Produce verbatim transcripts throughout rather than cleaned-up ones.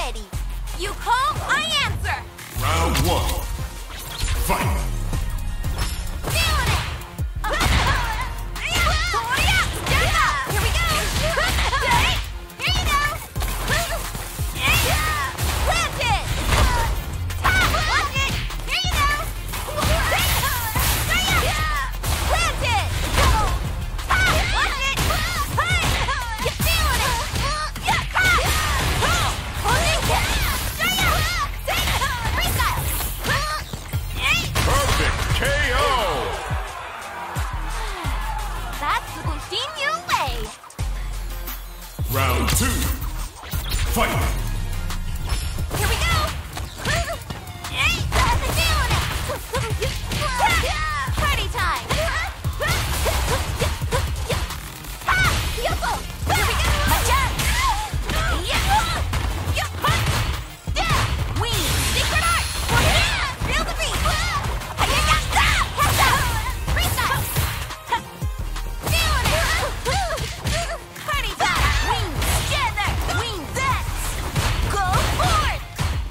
ready. You call, I answer. Round one. Fight. Feeling it. Uh, yeah. Stand up. Here we go. Here you go. Plant it. Watch it. Here you go. Plant it. Watch it. You feeling it? Perfect K O. That's the Gushin Yu way. Round two. Fight. Here we go. Feeling it. Party time. Here we go. My chance. Wing. Secret art. Feel the beat. Freestyle. Feeling it. Party time. Wings together. Wings dance. Go forward.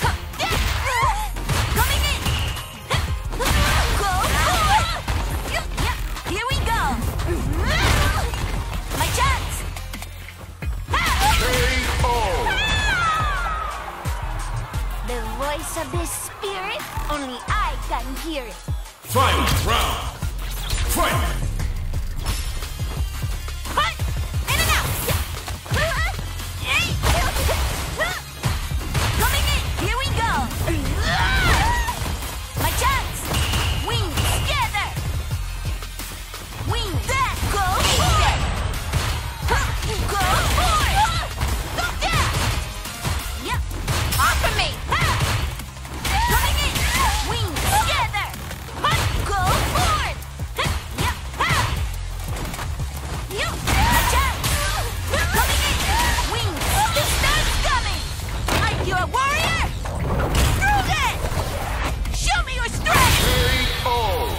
Coming in. Go forward. Here we go. My chance. K O. The voice of this spirit, only I can hear it. Final round. Fight. Cut! In and out! Coming in! Here we go! My chance! Wings together! Wings that go forward! Go forward! Go down! Yep! Off of me! Coming in! Wings together! Go forward! Yep! Yep! My chance! Coming in! Wings! The star's coming! Are you a warrior? Prove it! Show me your strength! K O.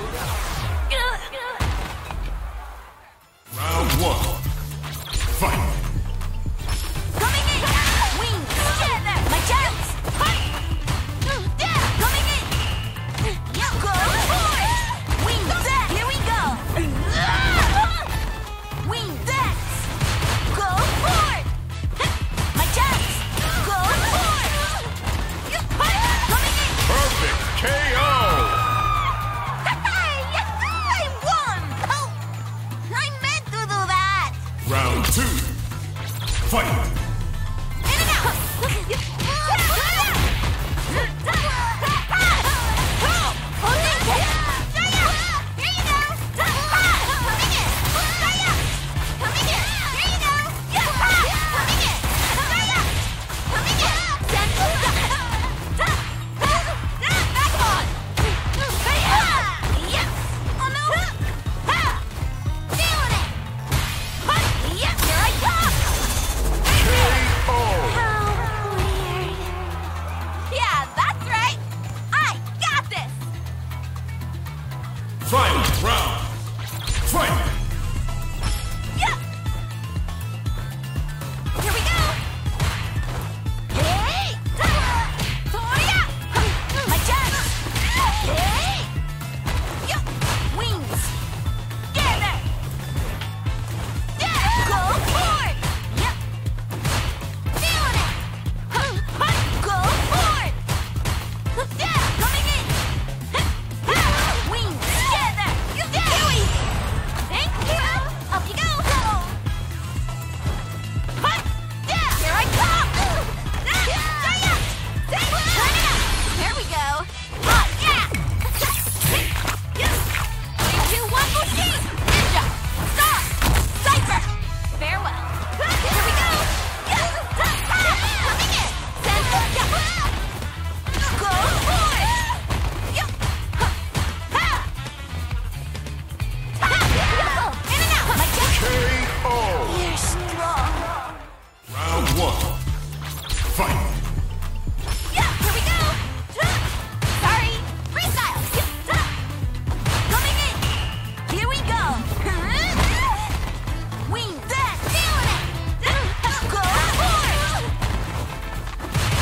Round one. Fight. Coming in! Wings together! My chance! Down! Coming in! Go forward! Wings dance! Here we go! Wings dance! Go forward! My chance! Go forward! Coming in! Perfect K O. I won! Oh! I meant to do that! Round two. Fight. In and out! Here you go! Coming in! Coming in! Here you go! Coming in! Coming in! Back on! Yep! Oh no! Feeling it! Yep! Here I come! K O. How weird. Yeah, that's right. I got this. Final round. Fight. Yeah. Here we go. Hey. Toya. My chance. Hey. Yup. Wings. Together. Yeah. Go forward. Yep. Feeling it. Go forward. Yeah. Coming in. Wings together. You do it. Thank you. Up you go. Yeah. Here I come. Turn it up. There we go. Hot. Yeah. Three, two, one, go skate. Ninja. Stop. Cypher. Farewell. Here we go. Coming in. Sensor. Go forward. Yup. In and out. My chest. K O. You're strong. Round one. Fight. Yeah, here we go. Sorry. Freestyle. Coming in. Here we go. Wing dance. Feeling it. Go forward.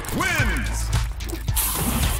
wins!